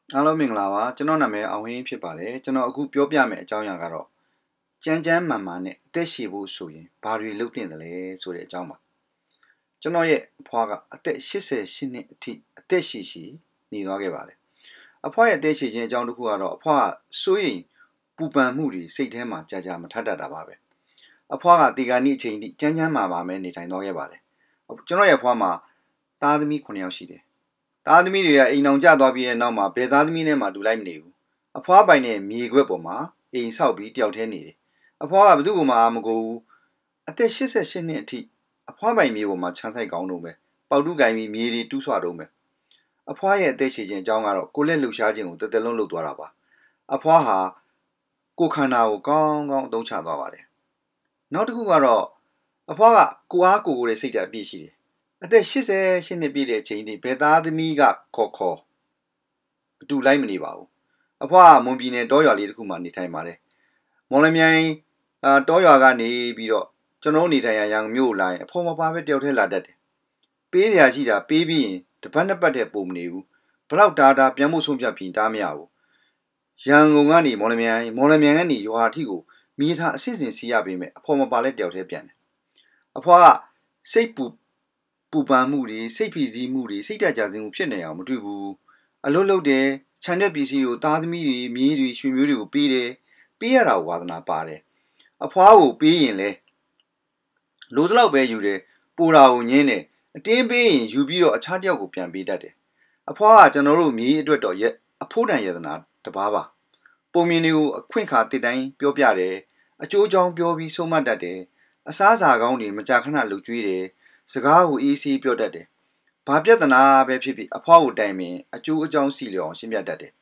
အားလုံးမင်္ဂလာပါကျွန်တော်နာမည်အောင်ဝင်းဖြစ်ပါတယ်ကျွန်တော်အခုပြောပြမယ့်အကြောင်းအရာကတော့ကြမ်းကြမ်းမှန်မှန်နဲ့အသက်ရှည်ဖို့ဆိုရင်ဘာတွေလုပ်တင်တယ်လဲဆိုတဲ့အကြောင်းပါကျွန်တော်ရဲ့အဖွားကအသက်88နှစ်အထိအသက်ရှည်ရှည်နေသွားခဲ့ပါတယ်အဖွားရဲ့အသက်ရှည်ခြင်းအကြောင်းတစ်ခုကတော့အဖွားကစိုးရိမ်ပူပန်မှုတွေစိတ်ထဲမှာကြာမထပ်တတ်တာပါပဲအဖွားကတေဂာနိအချိန်ထိကြမ်းကြမ်းမှန်မှန်ပဲနေထိုင်သွားခဲ့ပါတယ်ကျွန်တော်ရဲ့အဖွားမှာသားသမီး9ယောက်ရှိတယ်သားသမီးတွေကအိမ်အောင်ကျသွားပြီးတဲ့နောက်မှာဘယ်သားသမီးနဲ့မှတူလိုက်မနေဘူးအဖွားပိုင်နဲ့မြေခွက်ပေါ်မှာအိမ်ဆောက်ပြီးတယောက်တည်းနေတယ်အဖွားကဘယ်သူ့မှမကိုဘူးအသက်88နှစ်အထိအဖွားပိုင်မြေပေါ်မှာခြံဆိုင်ကောင်းတော့မယ်ပေါက်တူးကင်ပြီးမြေတွေတူးဆွတော့မယ်အဖွားရဲ့အသက်ရှည်ခြင်းအကြောင်းကတော့ကိုလက်လှူရှားခြင်းကိုတသက်လုံးလုပ်သွားတာပါအဖွားဟာကိုခန္ဓာကိုကောင်းကောင်းအသုံးချသွားပါတယ်နောက်တစ်ခုကတော့အဖွားကကိုအားကိုတဲ့စိတ်ဓာတ်အပြည့်ရှိတယ်အသက်88နှစ်ပြည့်တဲ့အချိန်ထိဘယ်သားသမီးကခေါ်အတူလိုက်မနေပါဘူးအဖွားကမွန်ပြည်နယ်တောရွာလေးတစ်ခုမှာနေထိုင်ပါတယ်မော်လမြိုင်တောရွာကနေပြီးတော့ကျွန်တော်နေထိုင်ရရန်မြို့လာရင်အဖော်မပါပဲတယောက်တည်းလာတတ်တယ်ပေးစရာရှိတာပေးပြီးရင်တပတ်နှစ်ပတ်တည်းပုံမနေဘူးဘလောက်တာပြန်ဖို့ဆုံးဖြတ်ပြီးတားမရဘူးရန်ကုန်ကနေမော်လမြိုင်ကနေရွာအထိကိုမိထားအစစ်စင်စီးရပေးမယ်အဖော်မပါလဲတယောက်တည်းပြန်တယ်အဖွားကစိတ်ပူပန်မှုတွေစိတ်ဖိစီးမှုတွေစိတ်ဓာတ်ကြခြင်းမှုဖြစ်နေအောင်မတွေ့ဘူးအလွတ်လုတ်တယ်ခြံတဲ့ပစ္စည်းကိုသားသမီးတွေမြေးတွေရွှေမျိုးတွေကိုပေးတယ်ပေးရတာဝါသနာပါတယ်အဖွားကိုပေးရင်လဲလိုတလောက်ပဲယူတယ်ပိုတာကိုညင်းတယ်အတင်းပေးရင်ယူပြီးတော့အခြားတယောက်ကိုပြန်ပေးတတ်တယ်အဖွားကကျွန်တော်တို့မြေးအတွက်တော့အဖိုးတန်ယတနာတပါးပါပုံမြင်တွေကိုအခွင့်ခါတစ်တိုင်းပြောပြတယ်အကျိုးအကြောင်းပြောပြီးဆုံးမတတ်တယ်အစားအစာကောင်းတွေမကြာခဏလှုပ်ကြွေးတယ်စကားကိုအေးဆေးပြောတတ်တယ်ဘာပြဿနာပဲဖြစ်ဖြစ်အဖွားကိုတိုင်ပင်အကျိုးအကြောင်းစီလျော်ရှင်းပြတတ်တယ်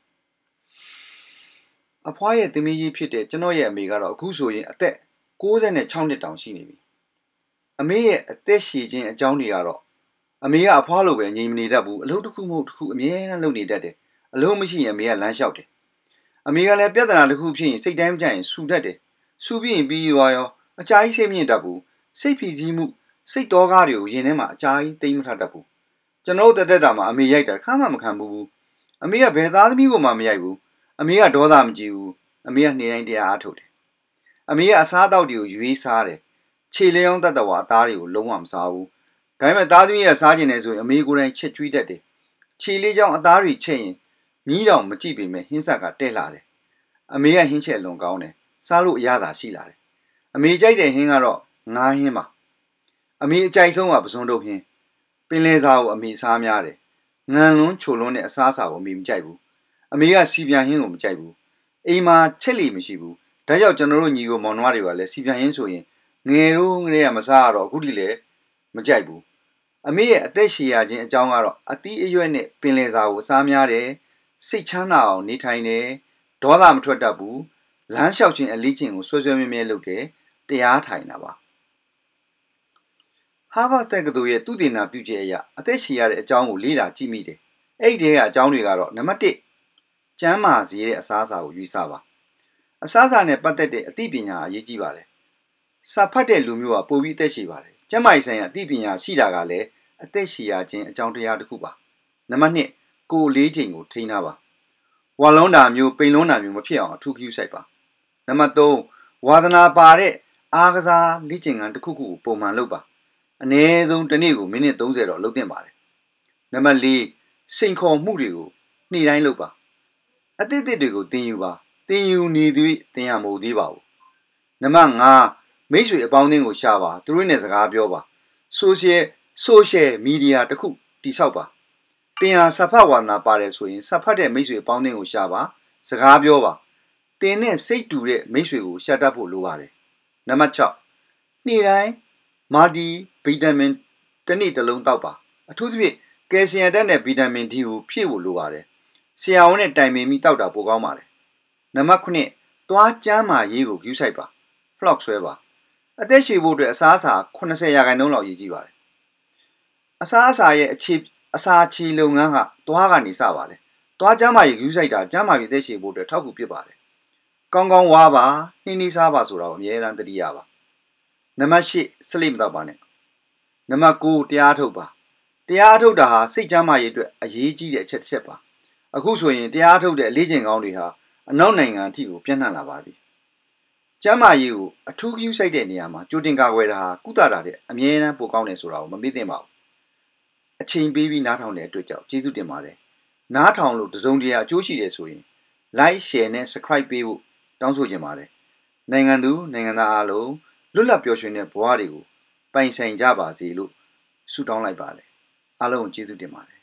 အဖွားရဲ့သမီးကြီးဖြစ်တဲ့ကျွန်တော်ရဲ့အမေကတော့အခုဆိုရင်အသက်66နှစ်တောင်ရှိနေပြီအမေရဲ့အသက်ရှည်ခြင်းအကြောင်းတွေကတော့အမေကအဖွားလိုပဲငြိမ်မနေတတ်ဘူးအလုပ်တစ်ခုမဟုတ်တစ်ခုအမြဲတမ်းလုပ်နေတတ်တယ်အလုံးမရှိရင်အမေကလမ်းလျှောက်တယ်အမေကလည်းပြဿနာတစ်ခုဖြစ်ရင်စိတ်တိုင်းမကြရင်ဆူတတ်တယ်ဆူပြီးရင်ပြီးသွားရောအကြာကြီးစိတ်မညစ်တတ်ဘူးစိတ်ဖိစီးမှုစိတ်တော်ကားတွေကိုရင်ထဲမှာအကြာကြီးသိမ်းမထတတ်ဘူးကျွန်တော်တက်တာမှာအမေရိုက်တာခါမှမခံဘူးအမေကဘယ်သားသမီးကိုမှမရိုက်ဘူးအမေကဒေါသမကြည့်ဘူးအမေကနှိမ့်တိုင်းတရားအားထုတ်တယ်အမေကအစားအသောက်တွေကိုရွေးစားတယ်ခြေလျောင်းတတ်တော်အသားတွေကိုလုံးဝမစားဘူးဒါပေမဲ့သားသမီးကစားကျင်နေဆိုရင်အမေကိုယ်တိုင်ချက်ကျွေးတတ်တယ်ခြေလေးချောင်းအသားတွေချက်ရင်မြီးတောင်မကြည့်ပေမဲ့ဟင်းဆက်ကတဲ့လာတယ်အမေကဟင်းချက်အလွန်ကောင်းတယ်စားလို့အရသာရှိလာတယ်အမေကြိုက်တဲ့ဟင်းကတော့ငါးဟင်းပါအမေအကြိုက်ဆုံးကပစွန်တုပ်ဟင်းပင်လယ်စာကိုအမေစားများတယ်ငံလွန်းချိုလွန်းတဲ့အစားအစာကိုအမေမကြိုက်ဘူးအမေကစီပြန်ဟင်းကိုမကြိုက်ဘူးအိမ်မှာချက်လီမရှိဘူးဒါကြောင့်ကျွန်တော်တို့ညီကိုမောင်နှမတွေကလည်းစီပြန်ဟင်းဆိုရင်ငယ်တော့ငယ်ရမစားတော့အခုထိလည်းမကြိုက်ဘူးအမေရဲ့အသက်ရှည်ရခြင်းအကြောင်းကတော့အသီးအရွက်နဲ့ပင်လယ်စာကိုစားများတယ်စိတ်ချမ်းသာအောင်နေထိုင်တယ်ဒေါသမထွက်တတ်ဘူးလမ်းလျှောက်ခြင်းအလေးခြင်းကိုဆွဲမြဲလုပ်တယ်တရားထိုင်တာပါဟာဗတ်တက္ကသိုလ်ရဲ့သူတည်နာပြုချက်အရအသက်ရှည်ရတဲ့အကြောင်းကိုလေ့လာကြည့်မိတယ်အဲ့ဒီကအကြောင်းတွေကတော့နံပါတ်1ကျမ်းမာစေတဲ့အစားအစာကိုယူဆပါအစားအစာနဲ့ပတ်သက်တဲ့အသိပညာအရေးကြီးပါတယ်စာဖတ်တဲ့လူမျိုးကပိုပြီးအသက်ရှည်ပါတယ်ကျမ်းမာရေးဆိုင်ရာအသိပညာရှိတာကလည်းအသက်ရှည်ရခြင်းအကြောင်းတရားတစ်ခုပါနံပါတ်2ကိုယ်လေးချိန်ကိုထိန်းထားပါဝါလုံးတာမျိုးပိန်လုံးတာမျိုးမဖြစ်အောင်အထူးဂရုစိုက်ပါနံပါတ်3ဝါသနာပါတဲ့အားကစားလေ့ကျင့်ခန်းတစ်ခုခုကိုပုံမှန်လုပ်ပါအနည်းဆုံးတစ်နေ့ကိုမိနစ်30တော့လုပ်သင့်ပါတယ်နံပါတ်4စိန်ခေါ်မှုတွေကိုနေ့တိုင်းလုပ်ပါအသစ်တွေကိုသင်ယူပါသင်ယူနေသည်သင်ရမဟုတ်သေးပါဘူးနံပါတ်5မိတ်ဆွေအပေါင်းအသင်းကိုရှာပါသူတို့နဲ့စကားပြောပါsocial media တစ်ခုတိဆောက်ပါသင်ဟာစာဖတ်ဝါဒနာပါတယ်ဆိုရင်စာဖတ်တဲ့မိတ်ဆွေအပေါင်းအသင်းကိုရှာပါစကားပြောပါသင်နဲ့စိတ်တူတဲ့မိတ်ဆွေကိုရှာတတ်ဖို့လိုပါတယ်နံပါတ်6နေ့တိုင်းမာတီဗီတာမင်တစ်နေ့တစ်လုံးတောက်ပါအထူးသဖြင့်ကယ်လ်ဆီယမ်ဓာတ်နဲ့ဗီတာမင် D ကိုဖြည့်ဖို့လိုပါတယ်ဆရာဝန်နဲ့တိုင်ပင်ပြီးတောက်တာပိုကောင်းပါတယ်နံပါတ်9သွားကျမ်းမာရေးကိုဂရုစိုက်ပါ flock ဆွဲပါအသက်ရှည်ဖို့အတွက်အစားအစာ80%လောက်ရည်ကြီးပါတယ်အစားအစာရဲ့အစာချီလုပ်ငန်းကသွားကနေစပါတယ်သွားကျမ်းမာရေးဂရုစိုက်တာကျမ်းမာရေးအသက်ရှည်ဖို့အတွက်ထောက်ကူဖြစ်ပါတယ်ကောင်းကောင်းဝါပါနှင်းနှီးစားပါဆိုတာကိုအမြဲတမ်းသတိရပါနံပါတ်10စလိမ့်မတော့ပါနဲ့နံပါတ်9တရားထုတ်ပါတရားထုတ်တာဟာစိတ်ကျန်းမာရေးအတွက်အရေးကြီးတဲ့အချက်တစ်ချက်ပါအခုဆိုရင်တရားထုတ်တဲ့အလေးချိန်ကောင်းတွေဟာအနောက်နိုင်ငံအထိကိုပြန့်နှံ့လာပါပြီကျမ်းမာရေးကိုအထူးပြုစိုက်တဲ့နေရာမှာကြိုတင်ကာကွယ်တာဟာကုသတာတဲ့အမြဲတမ်းပိုကောင်းတယ်ဆိုတာကိုမမေ့သင့်ပါဘူးအချိန်ပေးပြီးနားထောင်တဲ့အတွက်ကြောင့်ကျေးဇူးတင်ပါတယ်နားထောင်လို့တစုံတရာအကျိုးရှိတယ်ဆိုရင် like share နဲ့ subscribe ပေးဖို့တောင်းဆိုချင်ပါတယ်နိုင်ငံသူနိုင်ငံသားအားလုံးလွတ်လပ်ပျော်ရွှင်တဲ့ဘဝတွေကိုပိုင်ဆိုင်ကြပါစေလို့ဆုတောင်းလိုက်ပါတယ်အားလုံးကိုကျေးဇူးတင်ပါတယ်